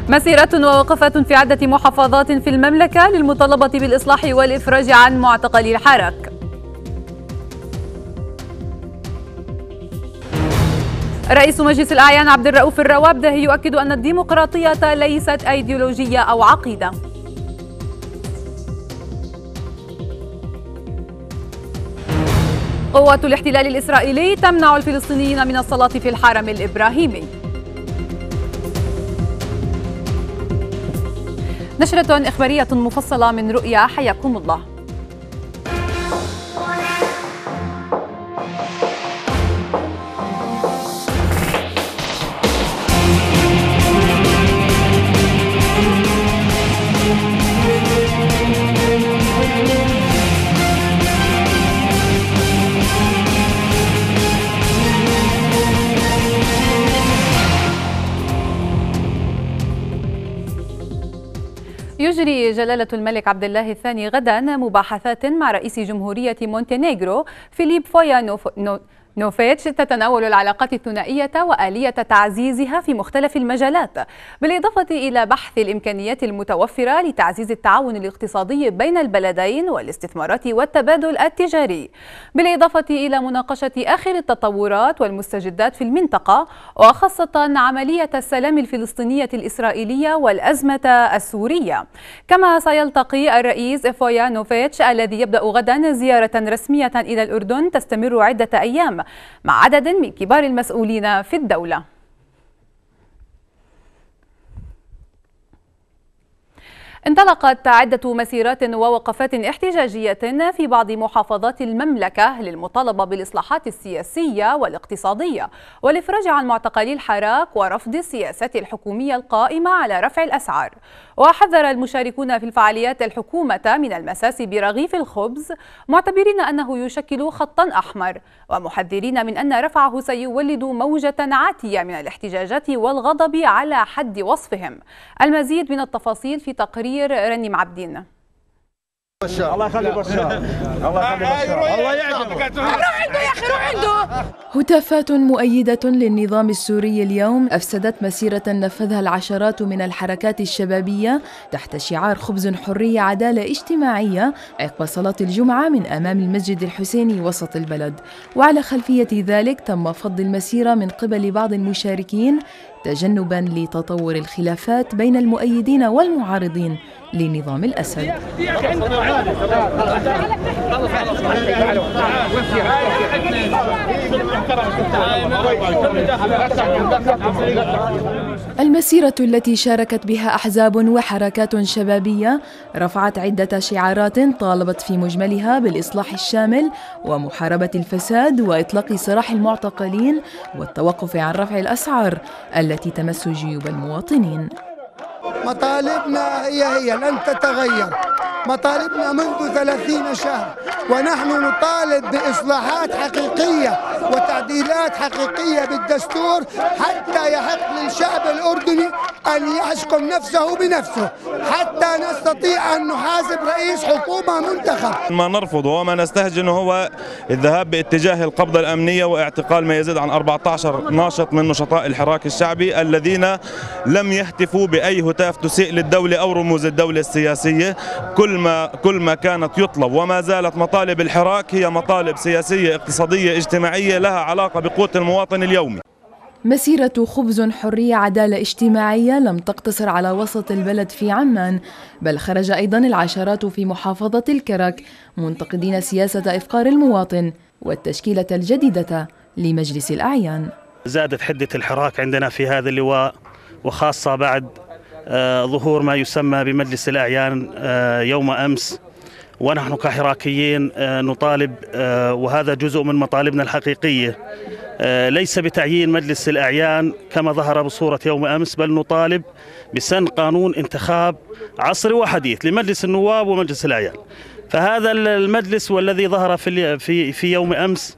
مسيرات ووقفات في عدة محافظات في المملكة للمطالبة بالإصلاح والإفراج عن معتقلي الحراك. رئيس مجلس الأعيان عبد الرؤوف الروابده يؤكد أن الديمقراطية ليست أيديولوجية أو عقيدة. قوات الاحتلال الإسرائيلي تمنع الفلسطينيين من الصلاة في الحرم الإبراهيمي. نشرة إخبارية مفصلة من رؤيا، حياكم الله. يجري جلالة الملك عبد الله الثاني غدا مباحثات مع رئيس جمهورية مونتينيغرو فيليب فويانوفيتش تتناول العلاقات الثنائية وآلية تعزيزها في مختلف المجالات، بالإضافة إلى بحث الإمكانيات المتوفرة لتعزيز التعاون الاقتصادي بين البلدين والاستثمارات والتبادل التجاري، بالإضافة إلى مناقشة آخر التطورات والمستجدات في المنطقة، وخاصة عملية السلام الفلسطينية الإسرائيلية والأزمة السورية. كما سيلتقي الرئيس فويانوفيتش الذي يبدأ غدا زيارة رسمية إلى الأردن تستمر عدة أيام مع عدد من كبار المسؤولين في الدولة. انطلقت عدة مسيرات ووقفات احتجاجية في بعض محافظات المملكة للمطالبة بالإصلاحات السياسية والاقتصادية والإفراج عن معتقلي الحراك ورفض السياسات الحكومية القائمة على رفع الأسعار. وحذر المشاركون في الفعاليات الحكومة من المساس برغيف الخبز، معتبرين أنه يشكل خطا أحمر، ومحذرين من أن رفعه سيولد موجة عاتية من الاحتجاجات والغضب على حد وصفهم. المزيد من التفاصيل في تقرير رنيم عبدين. الله يخلي بشار، الله يخلي بشار، الله يعجبك. روح عنده يا اخي، روح عنده. هتافات مؤيدة للنظام السوري اليوم أفسدت مسيرة نفذها العشرات من الحركات الشبابية تحت شعار خبز حرية عدالة اجتماعية عقب صلاة الجمعة من أمام المسجد الحسيني وسط البلد. وعلى خلفية ذلك تم فض المسيرة من قبل بعض المشاركين تجنبا لتطور الخلافات بين المؤيدين والمعارضين لنظام الأسد. المسيرة التي شاركت بها أحزاب وحركات شبابية رفعت عدة شعارات طالبت في مجملها بالإصلاح الشامل ومحاربة الفساد وإطلاق سراح المعتقلين والتوقف عن رفع الأسعار التي تمس جيوب المواطنين. مطالبنا هي لن تتغير، مطالبنا منذ 30 شهر، ونحن نطالب بإصلاحات حقيقية وتعديلات حقيقية بالدستور حتى يحق للشعب الأردني أن يحكم نفسه بنفسه، حتى نستطيع أن نحاسب رئيس حكومة منتخب. ما نرفضه وما نستهجنه هو الذهاب باتجاه القبضة الأمنية واعتقال ما يزيد عن 14 ناشط من نشطاء الحراك الشعبي الذين لم يهتفوا بأي هتاف تسيء للدولة أو رموز الدولة السياسية. كل ما كانت يطلب وما زالت مطالب الحراك هي مطالب سياسية اقتصادية اجتماعية لها علاقة بقوت المواطن اليومي. مسيرة خبز حرية عدالة اجتماعية لم تقتصر على وسط البلد في عمان، بل خرج أيضا العشرات في محافظة الكرك منتقدين سياسة إفقار المواطن والتشكيلة الجديدة لمجلس الأعيان. زادت حدة الحراك عندنا في هذا اللواء، وخاصة بعد ظهور ما يسمى بمجلس الأعيان يوم أمس، ونحن كحراكيين نطالب، وهذا جزء من مطالبنا الحقيقية، ليس بتعيين مجلس الأعيان كما ظهر بصورة يوم أمس، بل نطالب بسن قانون انتخاب عصري وحديث لمجلس النواب ومجلس الأعيان. فهذا المجلس والذي ظهر في يوم أمس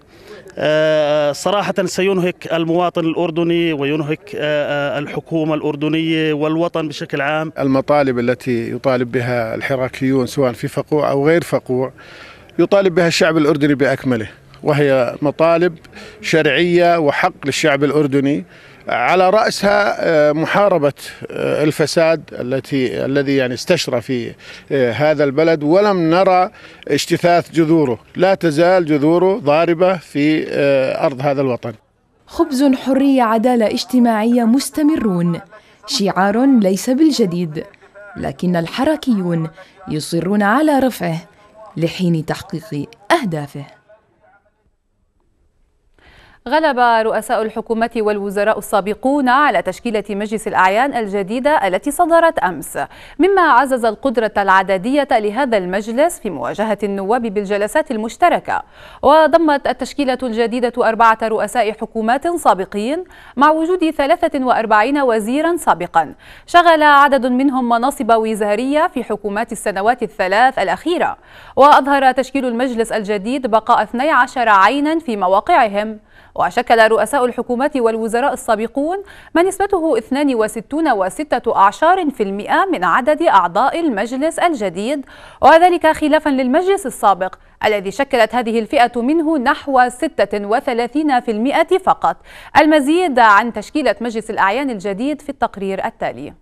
صراحة سينهك المواطن الأردني وينهك الحكومة الأردنية والوطن بشكل عام. المطالب التي يطالب بها الحراكيون سواء في فقوع أو غير فقوع يطالب بها الشعب الأردني بأكمله، وهي مطالب شرعية وحق للشعب الأردني على رأسها محاربة الفساد الذي يعني استشرى في هذا البلد، ولم نرى اجتثاث جذوره، لا تزال جذوره ضاربة في أرض هذا الوطن. خبز حرية عدالة اجتماعية مستمرون، شعار ليس بالجديد، لكن الحركيون يصرون على رفعه لحين تحقيق أهدافه. غلب رؤساء الحكومة والوزراء السابقون على تشكيلة مجلس الأعيان الجديدة التي صدرت أمس، مما عزز القدرة العددية لهذا المجلس في مواجهة النواب بالجلسات المشتركة. وضمت التشكيلة الجديدة 4 رؤساء حكومات سابقين مع وجود 43 وزيرا سابقا، شغل عدد منهم مناصب وزارية في حكومات السنوات ال3 الأخيرة. وأظهر تشكيل المجلس الجديد بقاء 12 عينا في مواقعهم. وشكل رؤساء الحكومات والوزراء السابقون ما نسبته 62.6% من عدد أعضاء المجلس الجديد، وذلك خلافا للمجلس السابق الذي شكلت هذه الفئة منه نحو 36% فقط. المزيد عن تشكيلة مجلس الأعيان الجديد في التقرير التالي.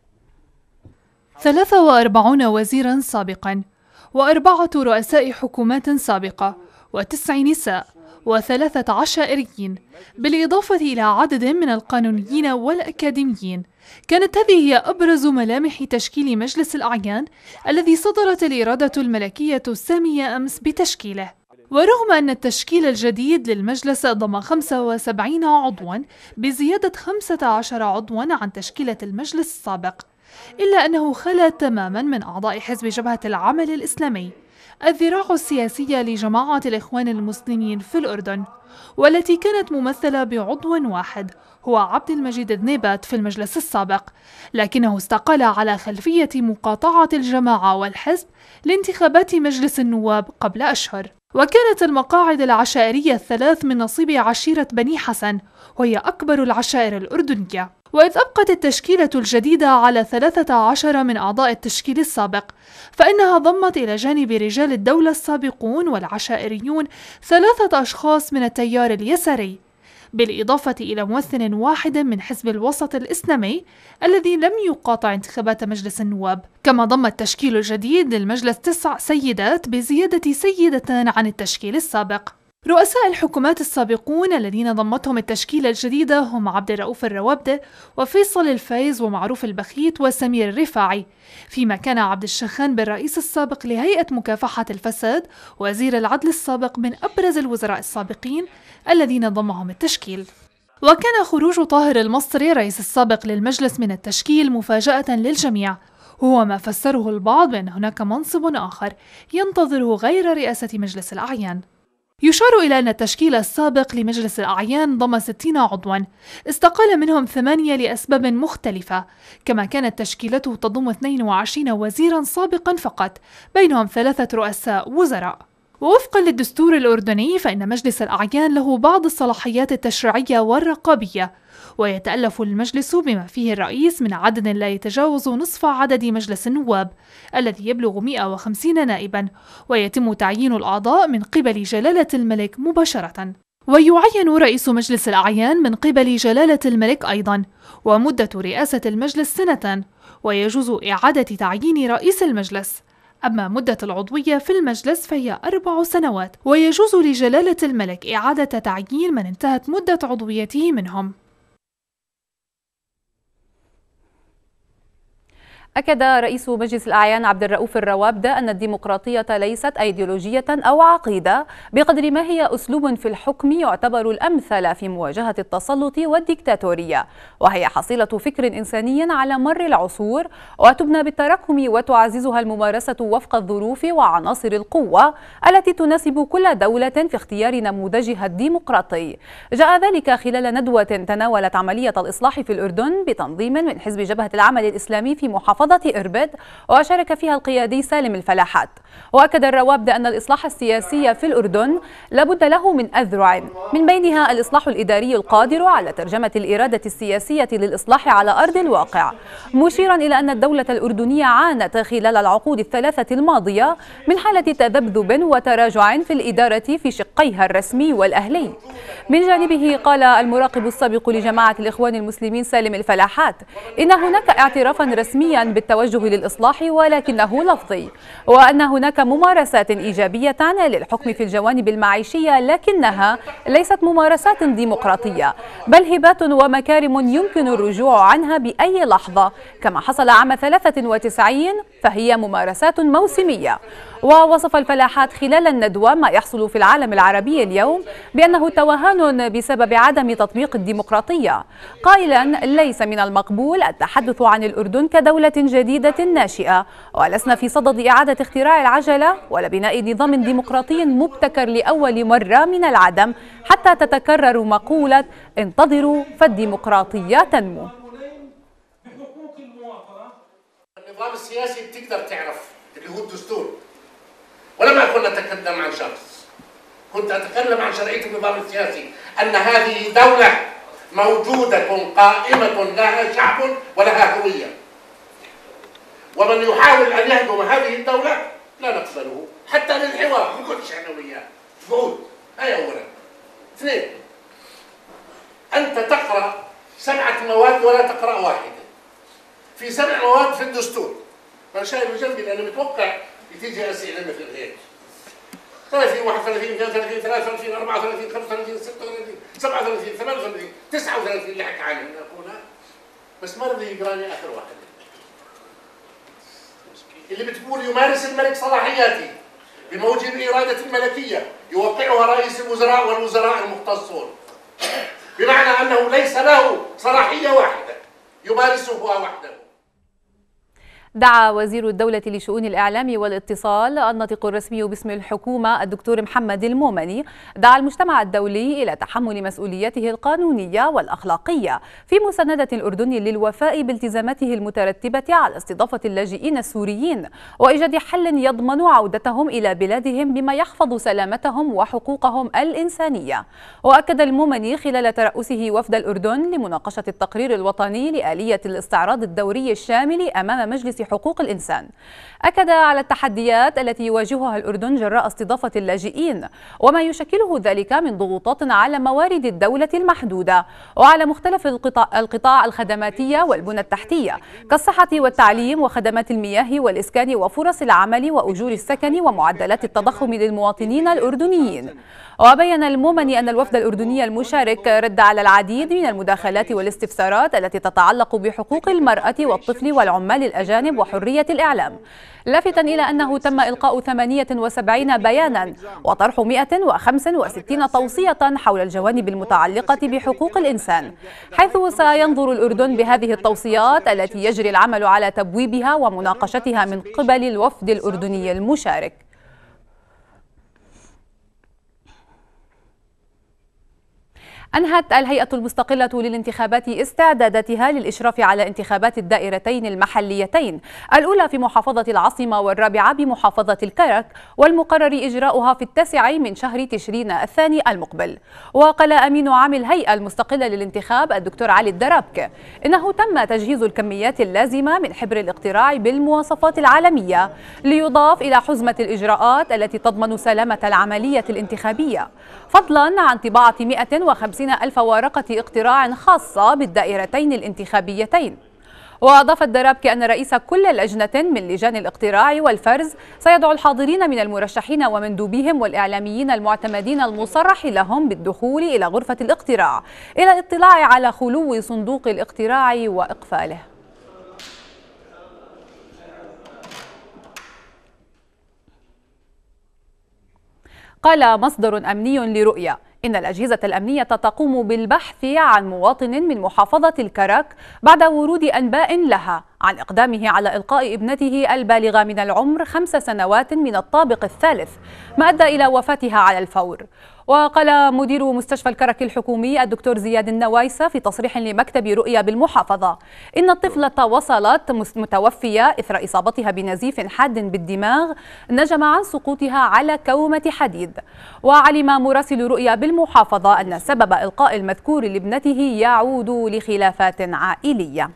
43 وزيرا سابقا، و4 رؤساء حكومات سابقة، و9 نساء، و3 عشائريين، بالإضافة إلى عدد من القانونيين والأكاديميين. كانت هذه هي أبرز ملامح تشكيل مجلس الأعيان الذي صدرت الإرادة الملكية السامية أمس بتشكيله. ورغم أن التشكيل الجديد للمجلس ضم 75 عضوا بزيادة 15 عضوا عن تشكيلة المجلس السابق، إلا أنه خلا تماما من أعضاء حزب جبهة العمل الإسلامي، الذراع السياسية لجماعة الإخوان المسلمين في الأردن، والتي كانت ممثلة بعضو واحد هو عبد المجيد الذنيبات في المجلس السابق، لكنه استقال على خلفية مقاطعة الجماعة والحزب لانتخابات مجلس النواب قبل أشهر. وكانت المقاعد العشائرية ال3 من نصيب عشيرة بني حسن، وهي أكبر العشائر الأردنية. وإذ أبقت التشكيلة الجديدة على 13 من أعضاء التشكيل السابق، فإنها ضمت إلى جانب رجال الدولة السابقون والعشائريون 3 أشخاص من التيار اليساري، بالإضافة إلى ممثل واحد من حزب الوسط الإسلامي الذي لم يقاطع انتخابات مجلس النواب. كما ضم التشكيل الجديد للمجلس 9 سيدات بزيادة سيدة عن التشكيل السابق. رؤساء الحكومات السابقون الذين ضمتهم التشكيلة الجديدة هم عبد الرؤوف الروابدة وفيصل الفايز ومعروف البخيت وسمير الرفاعي، فيما كان عبد الشخان بالرئيس السابق لهيئة مكافحة الفساد وزير العدل السابق من أبرز الوزراء السابقين الذين ضمهم التشكيل. وكان خروج طاهر المصري رئيس السابق للمجلس من التشكيل مفاجأة للجميع، وهو ما فسره البعض بأن هناك منصب آخر ينتظره غير رئاسة مجلس الأعيان. يشار إلى أن التشكيل السابق لمجلس الأعيان ضم 60 عضوا، استقال منهم 8 لأسباب مختلفة، كما كانت تشكيلته تضم 22 وزيرا سابقا فقط، بينهم 3 رؤساء وزراء. ووفقا للدستور الأردني فإن مجلس الأعيان له بعض الصلاحيات التشريعية والرقابية، ويتألف المجلس بما فيه الرئيس من عدد لا يتجاوز نصف عدد مجلس النواب الذي يبلغ 150 نائبا، ويتم تعيين الأعضاء من قبل جلالة الملك مباشرة. ويعين رئيس مجلس الأعيان من قبل جلالة الملك أيضا، ومدة رئاسة المجلس 1 سنة، ويجوز إعادة تعيين رئيس المجلس. أما مدة العضوية في المجلس فهي 4 سنوات، ويجوز لجلالة الملك إعادة تعيين من انتهت مدة عضويته منهم. أكد رئيس مجلس الأعيان عبد الرؤوف الروابدة أن الديمقراطية ليست أيديولوجية أو عقيدة بقدر ما هي أسلوب في الحكم يعتبر الأمثل في مواجهة التسلط والديكتاتورية، وهي حصيلة فكر إنساني على مر العصور وتبنى بالتراكم وتعززها الممارسة وفق الظروف وعناصر القوة التي تناسب كل دولة في اختيار نموذجها الديمقراطي. جاء ذلك خلال ندوة تناولت عملية الإصلاح في الأردن بتنظيم من حزب جبهة العمل الإسلامي في محافظة بمحافظة إربد وشارك فيها القيادي سالم الفلاحات. وأكد الروابد أن الإصلاح السياسي في الأردن لابد له من أذرع، من بينها الإصلاح الإداري القادر على ترجمة الإرادة السياسية للإصلاح على أرض الواقع، مشيرا إلى أن الدولة الأردنية عانت خلال العقود الثلاثة الماضية من حالة تذبذب وتراجع في الإدارة في شقيها الرسمي والأهلي. من جانبه قال المراقب السابق لجماعة الإخوان المسلمين سالم الفلاحات إن هناك اعترافا رسميا بالتوجه للإصلاح ولكنه لفظي، وأن هناك ممارسات إيجابية للحكم في الجوانب المعيشية لكنها ليست ممارسات ديمقراطية بل هبات ومكارم يمكن الرجوع عنها بأي لحظة كما حصل عام 93 فهي ممارسات موسمية. ووصف الفلاحات خلال الندوة ما يحصل في العالم العربي اليوم بأنه توهان بسبب عدم تطبيق الديمقراطية، قائلا ليس من المقبول التحدث عن الأردن كدولة جديدة ناشئة، ولسنا في صدد إعادة اختراع العجلة ولا بناء نظام ديمقراطي مبتكر لأول مرة من العدم حتى تتكرر مقولة انتظروا فالديمقراطية تنمو. النظام السياسي بتقدر تعرف اللي هو الدستور، ولم أكن أتكلم عن شخص، كنت أتكلم عن شرعية النظام السياسي، أن هذه دولة موجودة قائمة لها شعب ولها هوية، ومن يحاول أن يهدم هذه الدولة لا نقبله حتى للحوار بكل شأنوية. بعود هاي أولا. اثنين، أنت تقرأ 7 مواد ولا تقرأ واحدة، في 7 مواد في الدستور. أنا شايف جنبي لأنه متوقع تيجي أسئلة مثل هيك 30 31 32 33 34 35 36 37 38 39 اللي حكى عنهم أخونا، بس ما رضي يقراني آخر واحد اللي بتقول يمارس الملك صلاحياته بموجب الإرادة الملكية يوقعها رئيس الوزراء والوزراء المختصون، بمعنى أنه ليس له صلاحية واحدة يمارسها وحده. دعا وزير الدولة لشؤون الإعلام والاتصال الناطق الرسمي باسم الحكومة الدكتور محمد المومني دعا المجتمع الدولي إلى تحمل مسؤوليته القانونية والأخلاقية في مساندة الأردن للوفاء بالتزاماته المترتبة على استضافة اللاجئين السوريين وإيجاد حل يضمن عودتهم إلى بلادهم بما يحفظ سلامتهم وحقوقهم الإنسانية. وأكد المومني خلال ترأسه وفد الأردن لمناقشة التقرير الوطني لآلية الاستعراض الدوري الشامل أمام مجلس حقوق الإنسان، أكد على التحديات التي يواجهها الأردن جراء استضافة اللاجئين وما يشكله ذلك من ضغوطات على موارد الدولة المحدودة وعلى مختلف القطاع الخدماتية والبنى التحتية كالصحة والتعليم وخدمات المياه والإسكان وفرص العمل وأجور السكن ومعدلات التضخم للمواطنين الأردنيين. وبين المومني أن الوفد الأردني المشارك رد على العديد من المداخلات والاستفسارات التي تتعلق بحقوق المرأة والطفل والعمال الأجانب وحرية الإعلام، لافتا إلى أنه تم إلقاء 78 بيانا وطرح 165 توصية حول الجوانب المتعلقة بحقوق الإنسان، حيث سينظر الأردن بهذه التوصيات التي يجري العمل على تبويبها ومناقشتها من قبل الوفد الأردني المشارك. أنهت الهيئة المستقلة للانتخابات استعداداتها للإشراف على انتخابات الدائرتين المحليتين، الأولى في محافظة العاصمة والرابعة بمحافظة الكرك، والمقرر إجراؤها في 9 من شهر تشرين الثاني المقبل. وقال أمين عام الهيئة المستقلة للانتخاب الدكتور علي الدرابك إنه تم تجهيز الكميات اللازمة من حبر الاقتراع بالمواصفات العالمية ليضاف إلى حزمة الإجراءات التي تضمن سلامة العملية الانتخابية، فضلا عن طباعة 150,000 ورقة اقتراع خاصة بالدائرتين الانتخابيتين. وأضاف الدرابك أن رئيس كل لجنة من لجان الاقتراع والفرز سيدعو الحاضرين من المرشحين ومندوبيهم والإعلاميين المعتمدين المصرح لهم بالدخول إلى غرفة الاقتراع إلى الاطلاع على خلو صندوق الاقتراع وإقفاله. قال مصدر أمني لرؤية إن الأجهزة الأمنية تقوم بالبحث عن مواطن من محافظة الكرك بعد ورود أنباء لها عن إقدامه على إلقاء ابنته البالغة من العمر 5 سنوات من الطابق الثالث، ما أدى إلى وفاتها على الفور. وقال مدير مستشفى الكرك الحكومي الدكتور زياد النوايسة في تصريح لمكتب رؤيا بالمحافظة إن الطفلة وصلت متوفية إثر إصابتها بنزيف حاد بالدماغ نجم عن سقوطها على كومة حديد. وعلم مراسل رؤيا بالمحافظة أن سبب إلقاء المذكور لابنته يعود لخلافات عائلية.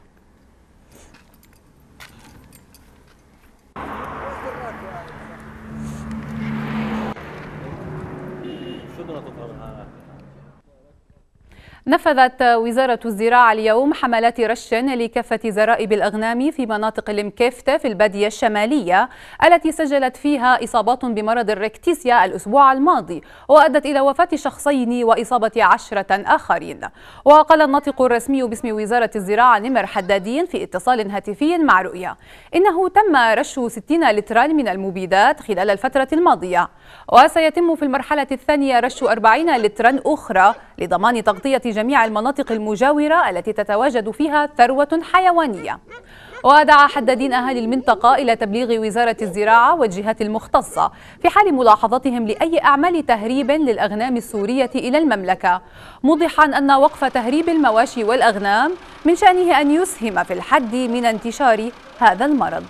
نفذت وزارة الزراعة اليوم حملات رش لكافة زرائب الأغنام في مناطق المكيفتة في البادية الشمالية التي سجلت فيها إصابات بمرض الريكتيسيا الأسبوع الماضي، وأدت إلى وفاة شخصين وإصابة 10 آخرين. وقال الناطق الرسمي باسم وزارة الزراعة نمر حدادين في اتصال هاتفي مع رؤيا إنه تم رش 60 لترا من المبيدات خلال الفترة الماضية، وسيتم في المرحلة الثانية رش 40 لترا أخرى لضمان تغطية جميع المناطق المجاورة التي تتواجد فيها ثروة حيوانية. ودعا حدادين أهالي المنطقة إلى تبليغ وزارة الزراعة والجهات المختصة في حال ملاحظتهم لأي أعمال تهريب للأغنام السورية إلى المملكة، موضحا أن وقف تهريب المواشي والأغنام من شأنه أن يسهم في الحد من انتشار هذا المرض.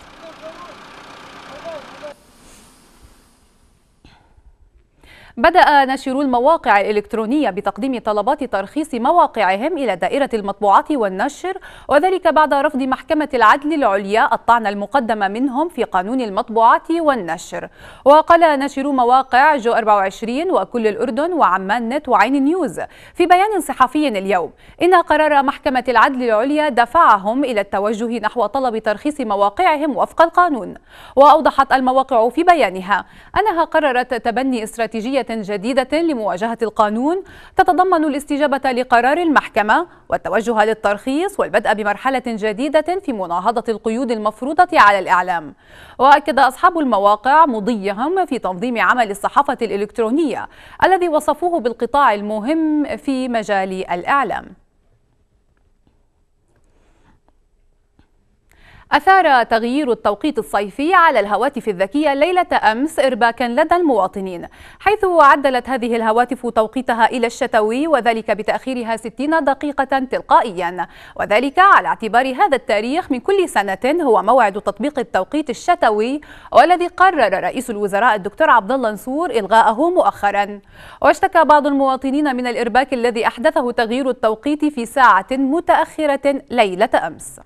بدأ ناشرو المواقع الإلكترونية بتقديم طلبات ترخيص مواقعهم إلى دائرة المطبوعات والنشر، وذلك بعد رفض محكمة العدل العليا الطعن المقدم منهم في قانون المطبوعات والنشر. وقال ناشرو مواقع جو 24 وكل الأردن وعمان نت وعين نيوز في بيان صحفي اليوم إن قرار محكمة العدل العليا دفعهم إلى التوجه نحو طلب ترخيص مواقعهم وفق القانون. وأوضحت المواقع في بيانها أنها قررت تبني استراتيجية جديدة لمواجهة القانون تتضمن الاستجابة لقرار المحكمة والتوجه للترخيص والبدء بمرحلة جديدة في مناهضة القيود المفروضة على الإعلام. وأكد أصحاب المواقع مضيهم في تنظيم عمل الصحافة الإلكترونية الذي وصفوه بالقطاع المهم في مجال الإعلام. أثار تغيير التوقيت الصيفي على الهواتف الذكية ليلة أمس إرباكا لدى المواطنين، حيث عدلت هذه الهواتف توقيتها إلى الشتوي، وذلك بتأخيرها 60 دقيقة تلقائيا، وذلك على اعتبار هذا التاريخ من كل سنة هو موعد تطبيق التوقيت الشتوي، والذي قرر رئيس الوزراء الدكتور عبد الله نصور إلغاءه مؤخرا. واشتكى بعض المواطنين من الإرباك الذي أحدثه تغيير التوقيت في ساعة متأخرة ليلة أمس.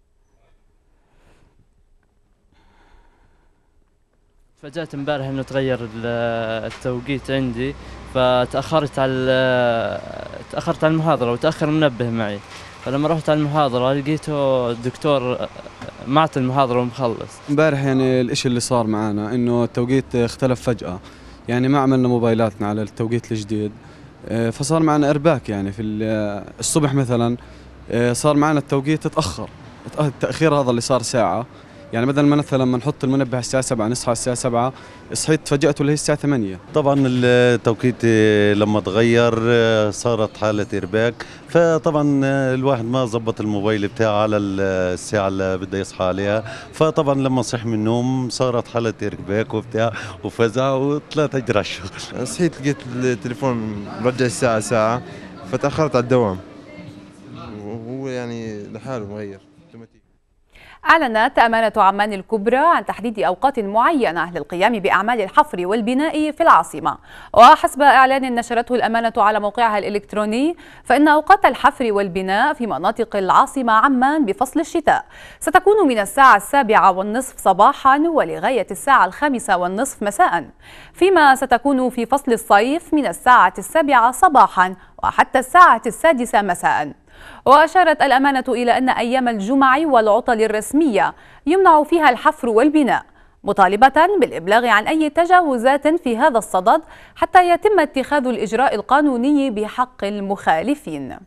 فجأة امبارح انه تغير التوقيت عندي، فتأخرت على المحاضرة وتأخر المنبه معي، فلما رحت على المحاضرة لقيته الدكتور معطي المحاضرة ومخلص. امبارح يعني الاشي اللي صار معنا انه التوقيت اختلف فجأة، يعني ما عملنا موبايلاتنا على التوقيت الجديد، فصار معنا ارباك. يعني في الصبح مثلا صار معنا التوقيت اتأخر، التأخير هذا اللي صار ساعة، يعني بدل ما مثلا لما نحط المنبه الساعة 7 نصحى الساعة 7، صحيت فجأته اللي هي الساعة 8. طبعا التوقيت لما تغير صارت حالة إرباك، فطبعا الواحد ما زبط الموبايل بتاعه على الساعة اللي بده يصحى عليها، فطبعا لما صح من النوم صارت حالة إرباك وبتاع وفزع وطلعت أجري على الشغل. صحيت لقيت التليفون مرجع الساعة ساعة، فتأخرت على الدوام، وهو يعني لحاله مغير. أعلنت أمانة عمان الكبرى عن تحديد أوقات معينة للقيام بأعمال الحفر والبناء في العاصمة. وحسب إعلان نشرته الأمانة على موقعها الإلكتروني، فإن أوقات الحفر والبناء في مناطق العاصمة عمان بفصل الشتاء ستكون من الساعة 7:30 صباحا ولغاية الساعة 5:30 مساء، فيما ستكون في فصل الصيف من الساعة 7 صباحا وحتى الساعة 6 مساء. وأشارت الأمانة إلى أن أيام الجمع والعطل الرسمية يمنع فيها الحفر والبناء، مطالبة بالإبلاغ عن أي تجاوزات في هذا الصدد حتى يتم اتخاذ الإجراء القانوني بحق المخالفين.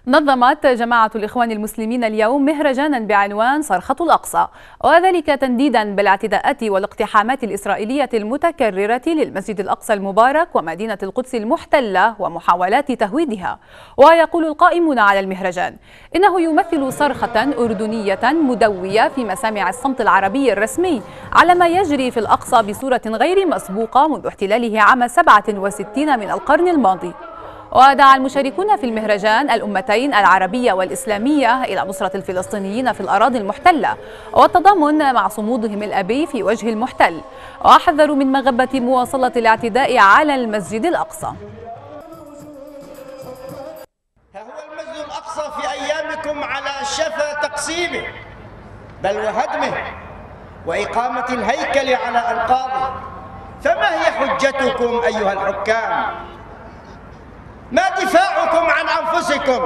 نظمت جماعة الإخوان المسلمين اليوم مهرجانا بعنوان صرخة الأقصى، وذلك تنديدا بالاعتداءات والاقتحامات الإسرائيلية المتكررة للمسجد الأقصى المبارك ومدينة القدس المحتلة ومحاولات تهويدها. ويقول القائمون على المهرجان إنه يمثل صرخة أردنية مدوية في مسامع الصمت العربي الرسمي على ما يجري في الأقصى بصورة غير مسبوقة منذ احتلاله عام 67 من القرن الماضي. ودعا المشاركون في المهرجان الأمتين العربية والإسلامية إلى نصرة الفلسطينيين في الأراضي المحتلة والتضامن مع صمودهم الأبي في وجه المحتل، وحذروا من مغبة مواصلة الاعتداء على المسجد الأقصى. ها هو المسجد الأقصى في أيامكم على شفا تقسيمه بل وهدمه وإقامة الهيكل على أنقاضه، فما هي حجتكم أيها الحكام؟ ما دفاعكم عن أنفسكم؟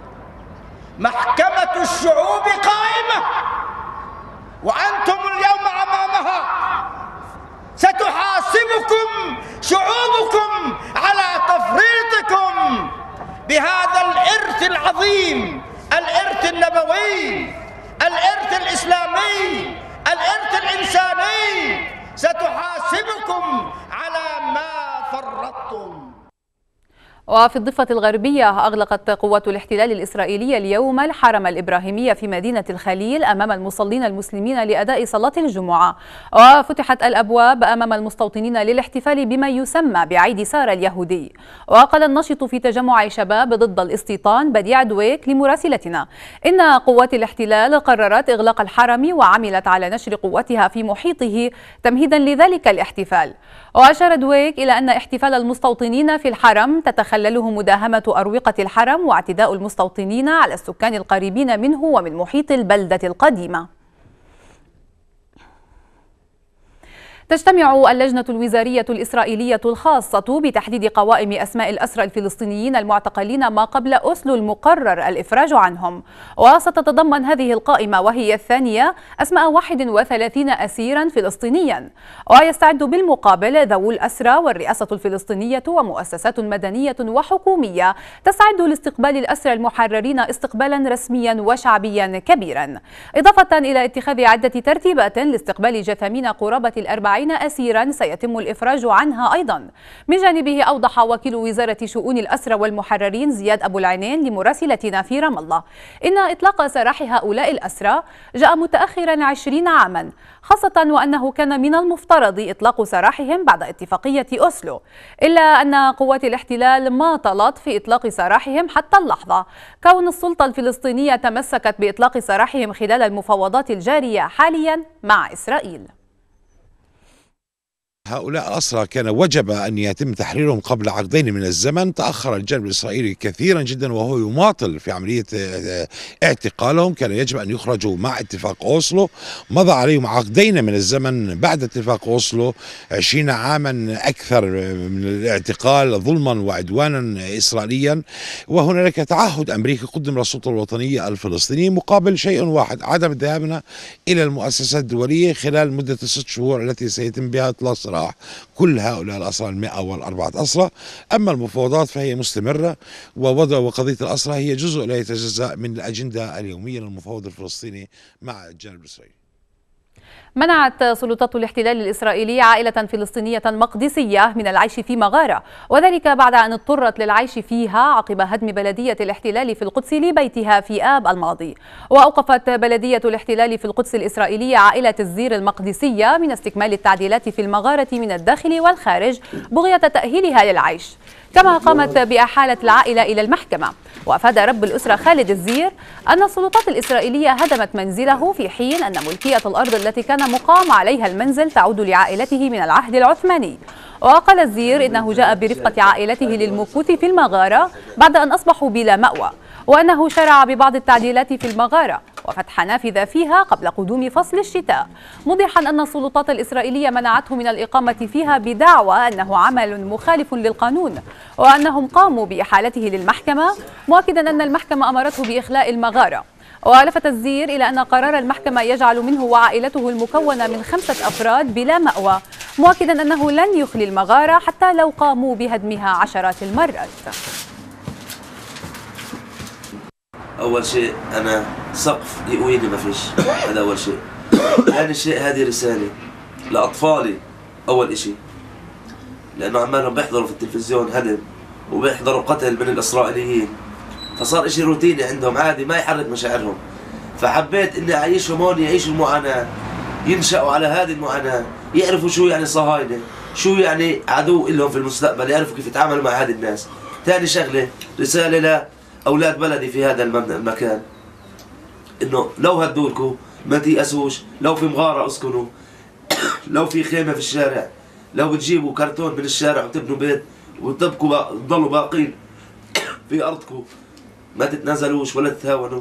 محكمة الشعوب قائمة وأنتم اليوم أمامها، ستحاسبكم شعوبكم على تفريطكم بهذا الإرث العظيم، الإرث النبوي، الإرث الإسلامي، الإرث الإنساني. ستحاسبكم على ما فرطتم. وفي الضفة الغربية أغلقت قوات الاحتلال الإسرائيلي اليوم الحرم الإبراهيمي في مدينة الخليل أمام المصلين المسلمين لأداء صلاة الجمعة، وفتحت الأبواب أمام المستوطنين للاحتفال بما يسمى بعيد سارة اليهودي. وقال الناشط في تجمع شباب ضد الاستيطان بديع دويك لمراسلتنا إن قوات الاحتلال قررت إغلاق الحرم وعملت على نشر قوتها في محيطه تمهيدا لذلك الاحتفال. وأشار دويك إلى أن احتفال المستوطنين في الحرم تتخلله مداهمة أروقة الحرم واعتداء المستوطنين على السكان القريبين منه ومن محيط البلدة القديمة. تجتمع اللجنة الوزارية الإسرائيلية الخاصة بتحديد قوائم أسماء الأسرى الفلسطينيين المعتقلين ما قبل أوسلو المقرر الإفراج عنهم، وستتضمن هذه القائمة وهي الثانية أسماء 31 أسيرا فلسطينيا. ويستعد بالمقابل ذوو الأسرى والرئاسة الفلسطينية ومؤسسات مدنية وحكومية تستعد لاستقبال الأسرى المحررين استقبالا رسميا وشعبيا كبيرا، إضافة إلى اتخاذ عدة ترتيبات لاستقبال جثامين قرابة 40 أسيرا سيتم الإفراج عنها أيضا. من جانبه أوضح وكيل وزارة شؤون الأسرى والمحررين زياد أبو العينين لمراسلتنا في رام الله إن إطلاق سراح هؤلاء الأسرى جاء متأخرا 20 عاما، خاصة وأنه كان من المفترض إطلاق سراحهم بعد اتفاقية أوسلو، إلا أن قوات الاحتلال ما طلت في إطلاق سراحهم حتى اللحظة، كون السلطة الفلسطينية تمسكت بإطلاق سراحهم خلال المفاوضات الجارية حاليا مع إسرائيل. هؤلاء الأسرى كان وجب أن يتم تحريرهم قبل عقدين من الزمن. تأخر الجانب الإسرائيلي كثيرا جدا وهو يماطل في عملية اعتقالهم. كان يجب أن يخرجوا مع اتفاق أوسلو، مضى عليهم عقدين من الزمن بعد اتفاق أوسلو، 20 عاما أكثر من الاعتقال ظلما وعدوانا إسرائيليا. وهنالك تعهد أمريكي قدم للسلطة الوطنية الفلسطينية مقابل شيء واحد، عدم ذهابنا إلى المؤسسات الدولية خلال مدة 6 شهور التي سيتم بها إطلاق سراح كل هؤلاء الأسرى 104 أسرى. أما المفاوضات فهي مستمرة، وقضية الأسرى هي جزء لا يتجزأ من الأجندة اليومية للمفاوض الفلسطيني مع الجانب الإسرائيلي. منعت سلطات الاحتلال الإسرائيلي عائلة فلسطينية مقدسية من العيش في مغارة، وذلك بعد أن اضطرت للعيش فيها عقب هدم بلدية الاحتلال في القدس لبيتها في آب الماضي. وأوقفت بلدية الاحتلال في القدس الإسرائيلية عائلة الزير المقدسية من استكمال التعديلات في المغارة من الداخل والخارج بغية تأهيلها للعيش، كما قامت بإحالة العائلة إلى المحكمة. وأفاد رب الأسرة خالد الزير أن السلطات الإسرائيلية هدمت منزله في حين أن ملكية الأرض التي كان مقام عليها المنزل تعود لعائلته من العهد العثماني. وقال الزير إنه جاء برفقة عائلته للمكوث في المغارة بعد أن أصبحوا بلا مأوى، وأنه شرع ببعض التعديلات في المغارة وفتح نافذة فيها قبل قدوم فصل الشتاء، موضحا أن السلطات الإسرائيلية منعته من الإقامة فيها بدعوى أنه عمل مخالف للقانون، وأنهم قاموا بإحالته للمحكمة، مؤكدا أن المحكمة أمرته بإخلاء المغارة. ولفت الزير إلى أن قرار المحكمة يجعل منه وعائلته المكونة من 5 أفراد بلا مأوى، مؤكدا أنه لن يخلي المغارة حتى لو قاموا بهدمها عشرات المرات. أول شيء أنا سقف يقويني ما فيش، هذا أول شيء. ثاني شيء هذه رسالة لأطفالي أول إشي، لأنه عمالهم بيحضروا في التلفزيون هدم وبيحضروا قتل من الإسرائيليين، فصار إشي روتيني عندهم عادي ما يحرك مشاعرهم. فحبيت إني أعيشهم هون يعيشوا المعاناة، ينشأوا على هذه المعاناة، يعرفوا شو يعني صهاينة، شو يعني عدو لهم في المستقبل، يعرفوا كيف يتعاملوا مع هذه الناس. ثاني شغلة رسالة لأولاد بلدي في هذا المكان، إنه لو هدولكوا ما تيأسوش، لو في مغارة اسكنوا، لو في خيمة في الشارع، لو بتجيبوا كرتون من الشارع وتبنوا بيت وتبقوا تضلوا باقين في أرضكم، ما تتنازلوش ولا تتهاونوا.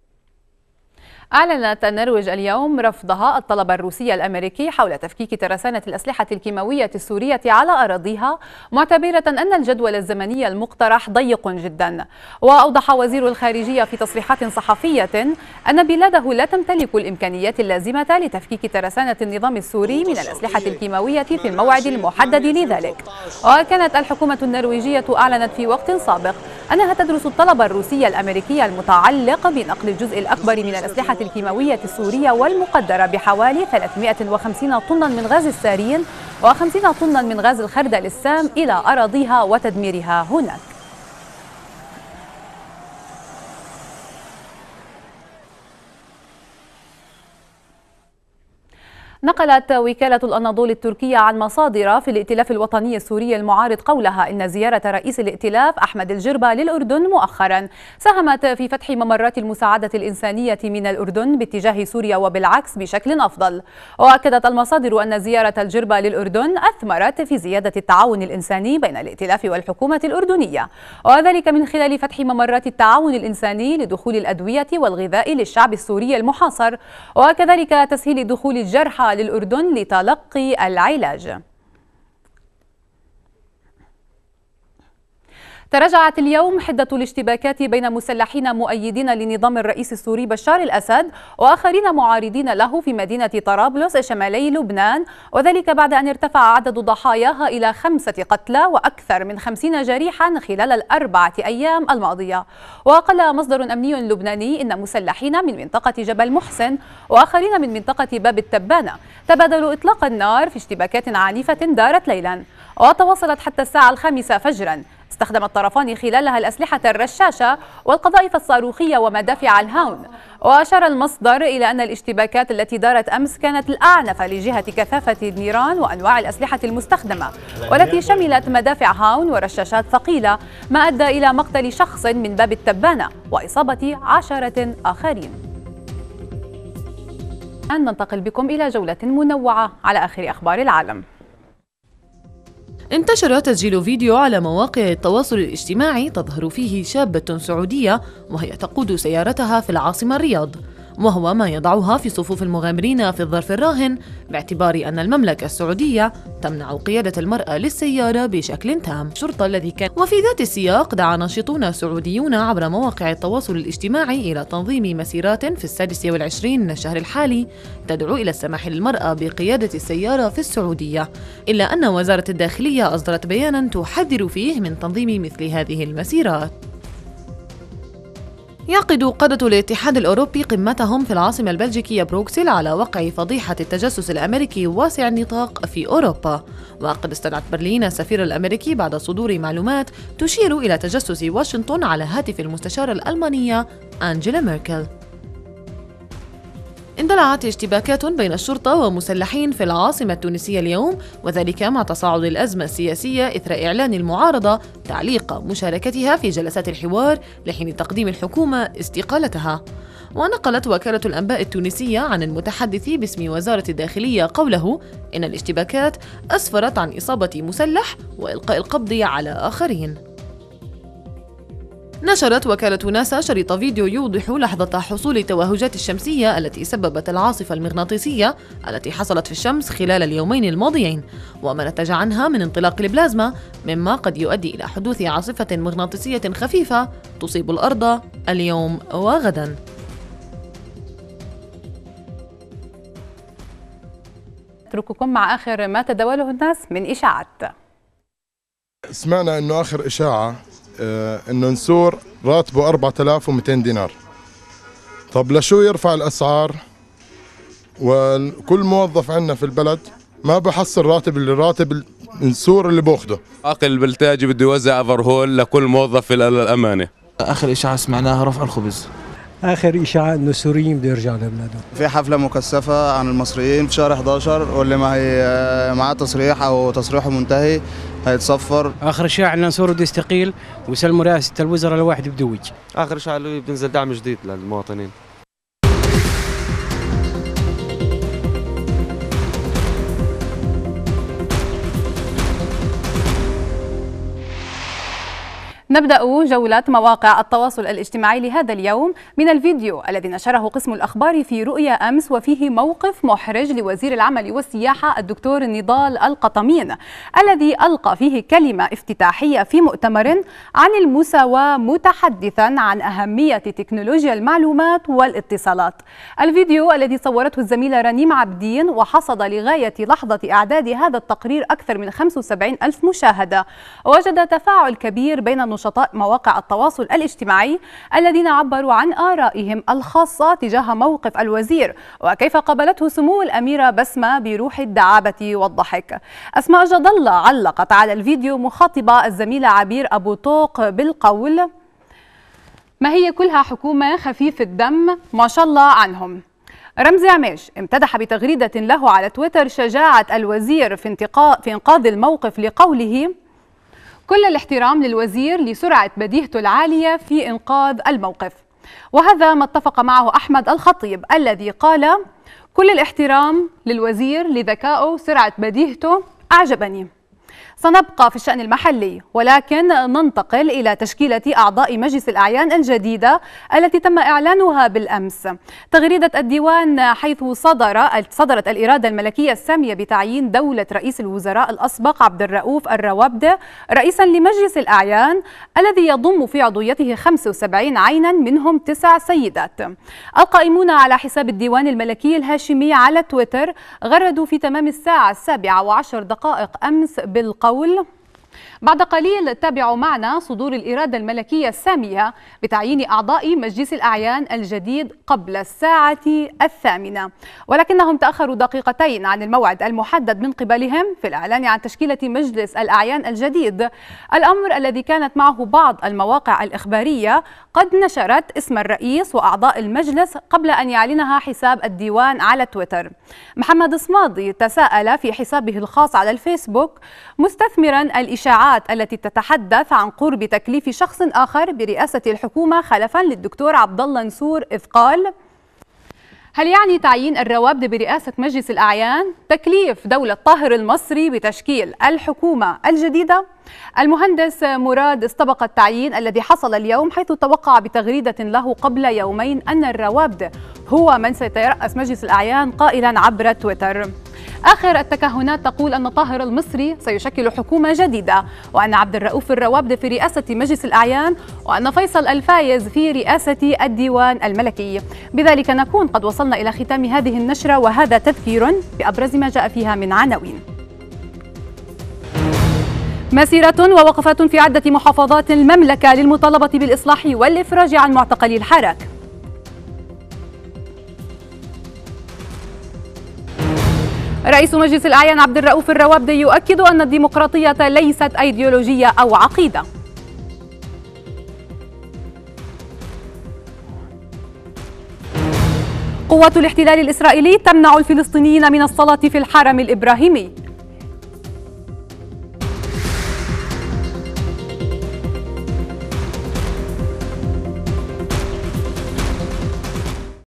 أعلنت النرويج اليوم رفضها الطلب الروسي الأمريكي حول تفكيك ترسانة الأسلحة الكيماوية السورية على أراضيها، معتبرة أن الجدول الزمني المقترح ضيق جدا. وأوضح وزير الخارجية في تصريحات صحفية أن بلاده لا تمتلك الإمكانيات اللازمة لتفكيك ترسانة النظام السوري من الأسلحة الكيماوية في الموعد المحدد لذلك. وكانت الحكومة النرويجية أعلنت في وقت سابق أنها تدرس الطلب الروسي الأمريكي المتعلق بنقل الجزء الأكبر من الأسلحة الكيماوية السورية والمقدرة بحوالي 350 طنا من غاز السارين و50 طنا من غاز الخردل السام إلى أراضيها وتدميرها هناك. نقلت وكالة الأناضول التركية عن مصادر في الائتلاف الوطني السوري المعارض قولها إن زيارة رئيس الائتلاف أحمد الجربة للأردن مؤخرا ساهمت في فتح ممرات المساعدة الإنسانية من الأردن باتجاه سوريا وبالعكس بشكل أفضل. وأكدت المصادر أن زيارة الجربة للأردن أثمرت في زيادة التعاون الإنساني بين الائتلاف والحكومة الأردنية، وذلك من خلال فتح ممرات التعاون الإنساني لدخول الأدوية والغذاء للشعب السوري المحاصر، وكذلك تسهيل دخول الجرحى للأردن لتلقي العلاج. تراجعت اليوم حدة الاشتباكات بين مسلحين مؤيدين لنظام الرئيس السوري بشار الأسد وآخرين معارضين له في مدينة طرابلس شمالي لبنان، وذلك بعد أن ارتفع عدد ضحاياها إلى 5 قتلى وأكثر من 50 جريحا خلال ال4 أيام الماضية. وقال مصدر أمني لبناني إن مسلحين من منطقة جبل محسن وآخرين من منطقة باب التبانة تبادلوا إطلاق النار في اشتباكات عنيفة دارت ليلا وتواصلت حتى الساعة 5 فجرا. استخدم الطرفان خلالها الأسلحة الرشاشة والقذائف الصاروخية ومدافع الهاون. وأشار المصدر إلى أن الاشتباكات التي دارت أمس كانت الأعنف لجهة كثافة النيران وأنواع الأسلحة المستخدمة، والتي شملت مدافع هاون ورشاشات ثقيلة، ما أدى إلى مقتل شخص من باب التبانة وإصابة 10 آخرين. الآن ننتقل بكم إلى جولة منوعة على آخر أخبار العالم. انتشر تسجيل فيديو على مواقع التواصل الاجتماعي تظهر فيه شابة سعودية وهي تقود سيارتها في العاصمة الرياض، وهو ما يضعها في صفوف المغامرين في الظرف الراهن باعتبار أن المملكة السعودية تمنع قيادة المرأة للسيارة بشكل تام. الشرطة الذي كان وفي ذات السياق دعا ناشطون سعوديون عبر مواقع التواصل الاجتماعي إلى تنظيم مسيرات في 26 من الشهر الحالي تدعو إلى السماح للمرأة بقيادة السيارة في السعودية، إلا أن وزارة الداخلية أصدرت بيانا تحذر فيه من تنظيم مثل هذه المسيرات. يعقد قادة الاتحاد الأوروبي قمتهم في العاصمة البلجيكية بروكسل على وقع فضيحة التجسس الأمريكي واسع النطاق في أوروبا، وقد استدعت برلين السفير الأمريكي بعد صدور معلومات تشير إلى تجسس واشنطن على هاتف المستشارة الألمانية أنجيلا ميركل. اندلعت اشتباكات بين الشرطة ومسلحين في العاصمة التونسية اليوم، وذلك مع تصاعد الأزمة السياسية إثر إعلان المعارضة تعليق مشاركتها في جلسات الحوار لحين تقديم الحكومة استقالتها. ونقلت وكالة الأنباء التونسية عن المتحدث باسم وزارة الداخلية قوله إن الاشتباكات أسفرت عن إصابة مسلح وإلقاء القبض على آخرين. نشرت وكالة ناسا شريط فيديو يوضح لحظة حصول التوهجات الشمسية التي سببت العاصفة المغناطيسية التي حصلت في الشمس خلال اليومين الماضيين، وما نتج عنها من انطلاق البلازما، مما قد يؤدي إلى حدوث عاصفة مغناطيسية خفيفة تصيب الأرض اليوم وغدا. أترككم مع آخر ما تداوله الناس من إشاعات. سمعنا إنه آخر إشاعة إنه نسور راتبه 4200 دينار، طب لشو يرفع الأسعار وكل موظف عندنا في البلد ما بحصل راتب السور اللي باخده. عاقل البلتاجي بده يوزع افرهول لكل موظف للأمانة. آخر إشاعة سمعناها رفع الخبز. آخر إشاعة إنه السوريين بده يرجعوا لبلادهم. في حفلة مكثفة عن المصريين في شهر 11 واللي ما هي معاه تصريح أو تصريحه منتهي هيتصفر. آخر إشاعة إن سوري بده يستقيل ويسلموا رئاسة الوزراء لواحد بدوج. آخر إشاعة اللي بينزل دعم جديد للمواطنين. نبدأ جولة مواقع التواصل الاجتماعي لهذا اليوم من الفيديو الذي نشره قسم الأخبار في رؤيا أمس، وفيه موقف محرج لوزير العمل والسياحة الدكتور نضال القطمين، الذي ألقى فيه كلمة افتتاحية في مؤتمر عن المساواة متحدثا عن أهمية تكنولوجيا المعلومات والاتصالات. الفيديو الذي صورته الزميلة رنيم عبدين وحصد لغاية لحظة إعداد هذا التقرير أكثر من 75,000 مشاهدة، وجد تفاعل كبير بين نشطاء مواقع التواصل الاجتماعي الذين عبروا عن آرائهم الخاصة تجاه موقف الوزير وكيف قابلته سمو الأميرة بسمة بروح الدعابة والضحك. أسماء جد الله علقت على الفيديو مخاطبة الزميلة عبير أبو طوق بالقول: ما هي كلها حكومة خفيف الدم ما شاء الله عنهم. رمزي عميش امتدح بتغريدة له على تويتر شجاعة الوزير في إنقاذ الموقف لقوله: كل الاحترام للوزير لسرعة بديهته العالية في إنقاذ الموقف. وهذا ما اتفق معه أحمد الخطيب الذي قال: كل الاحترام للوزير لذكائه سرعة بديهته أعجبني. سنبقى في الشأن المحلي ولكن ننتقل إلى تشكيلة أعضاء مجلس الأعيان الجديدة التي تم إعلانها بالأمس. تغريدة الديوان حيث صدرت الإرادة الملكية السامية بتعيين دولة رئيس الوزراء الأسبق عبد الرؤوف الروابدة رئيسا لمجلس الأعيان الذي يضم في عضويته 75 عينا منهم 9 سيدات. القائمون على حساب الديوان الملكي الهاشمي على تويتر غردوا في تمام الساعة 7:10 أمس بالقول: بعد قليل تابعوا معنا صدور الإرادة الملكية السامية بتعيين أعضاء مجلس الأعيان الجديد قبل الساعة 8، ولكنهم تأخروا دقيقتين عن الموعد المحدد من قبلهم في الإعلان عن تشكيلة مجلس الأعيان الجديد، الأمر الذي كانت معه بعض المواقع الإخبارية قد نشرت اسم الرئيس وأعضاء المجلس قبل أن يعلنها حساب الديوان على تويتر. محمد صمادي تساءل في حسابه الخاص على الفيسبوك مستثمرا الإشاعات التي تتحدث عن قرب تكليف شخص آخر برئاسة الحكومة خلفا للدكتور عبد الله نسور، إذ قال: هل يعني تعيين الروابدة برئاسة مجلس الأعيان تكليف دولة طاهر المصري بتشكيل الحكومة الجديدة؟ المهندس مراد استبق التعيين الذي حصل اليوم، حيث توقع بتغريدة له قبل يومين أن الروابدة هو من سيترأس مجلس الأعيان، قائلا عبر تويتر: آخر التكهنات تقول أن طاهر المصري سيشكل حكومة جديدة، وأن عبد الرؤوف الروابدة في رئاسة مجلس الأعيان، وأن فيصل الفايز في رئاسة الديوان الملكي. بذلك نكون قد وصلنا إلى ختام هذه النشرة، وهذا تذكير بأبرز ما جاء فيها من عناوين. مسيرة ووقفات في عدة محافظات المملكة للمطالبة بالإصلاح والإفراج عن معتقلي الحراك. رئيس مجلس الأعيان عبد الرؤوف الروابدة يؤكد أن الديمقراطية ليست أيديولوجية أو عقيدة. قوات الاحتلال الإسرائيلي تمنع الفلسطينيين من الصلاة في الحرم الإبراهيمي.